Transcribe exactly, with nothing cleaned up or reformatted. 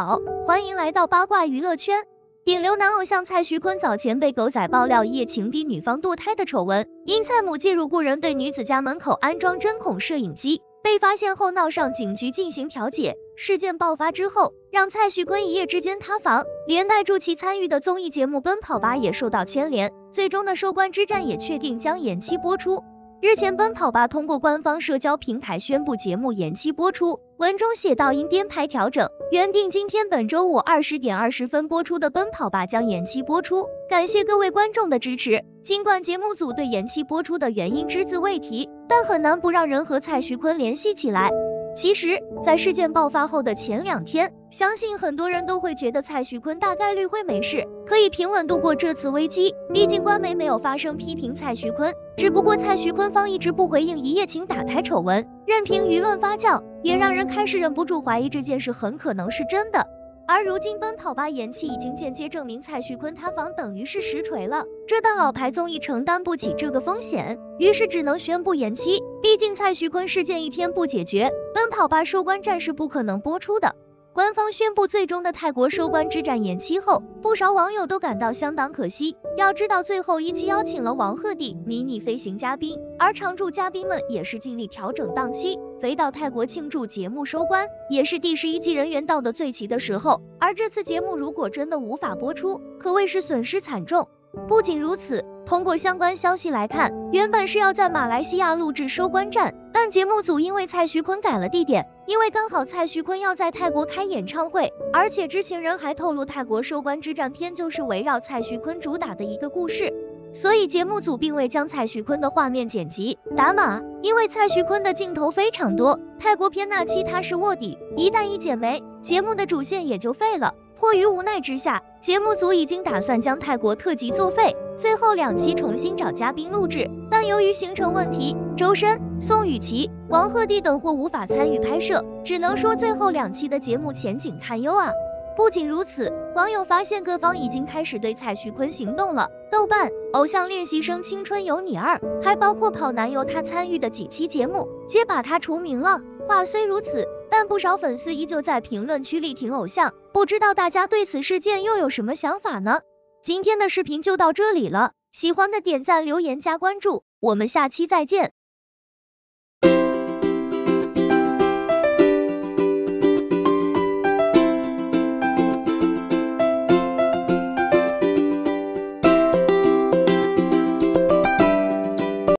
好，欢迎来到八卦娱乐圈。顶流男偶像蔡徐坤早前被狗仔爆料一夜情逼女方堕胎的丑闻，因蔡母介入雇人对女子家门口安装针孔摄影机，被发现后闹上警局进行调解。事件爆发之后，让蔡徐坤一夜之间塌房，连带助其参与的综艺节目《奔跑吧》也受到牵连，最终的收官之战也确定将延期播出。日前，奔跑吧通过官方社交平台宣布节目延期播出。文中写道，因编排调整，原定今天本周五二十点二十分播出的奔跑吧将延期播出。感谢各位观众的支持。尽管节目组对延期播出的原因只字未提，但很难不让人和蔡徐坤联系起来。其实，在事件爆发后的前两天，相信很多人都会觉得蔡徐坤大概率会没事，可以平稳度过这次危机。毕竟官媒没有发声批评蔡徐坤，只不过蔡徐坤方一直不回应一夜情打胎丑闻，任凭舆论发酵，也让人开始忍不住怀疑这件事很可能是真的。而如今奔跑吧延期已经间接证明蔡徐坤塌房等于是实锤了，这档老牌综艺承担不起这个风险，于是只能宣布延期。毕竟蔡徐坤事件一天不解决，奔跑吧收官战是不可能播出的。官方宣布最终的泰国收官之战延期后，不少网友都感到相当可惜。要知道最后一期邀请了王鹤棣迷你飞行嘉宾，而常驻嘉宾们也是尽力调整档期，飞到泰国庆祝节目收官，也是第十一季人员到的最齐的时候。而这次节目如果真的无法播出，可谓是损失惨重。不仅如此，通过相关消息来看，原本是要在马来西亚录制收官战，但节目组因为蔡徐坤改了地点，因为刚好蔡徐坤要在泰国开演唱会，而且知情人还透露泰国收官之战篇就是围绕蔡徐坤主打的一个故事，所以节目组并未将蔡徐坤的画面剪辑打码，因为蔡徐坤的镜头非常多，泰国片那期他是卧底，一旦一剪没，节目的主线也就废了。迫于无奈之下，节目组已经打算将泰国特辑作废，最后两期重新找嘉宾录制，但由于行程问题，周深、宋雨琦、王鹤棣等或无法参与拍摄，只能说最后两期的节目前景堪忧啊。不仅如此，网友发现各方已经开始对蔡徐坤行动了。豆瓣、偶像练习生青春有你二，还包括跑男由他参与的几期节目，皆把他除名了。话虽如此，但不少粉丝依旧在评论区力挺偶像，不知道大家对此事件又有什么想法呢？今天的视频就到这里了，喜欢的点赞、留言、加关注，我们下期再见。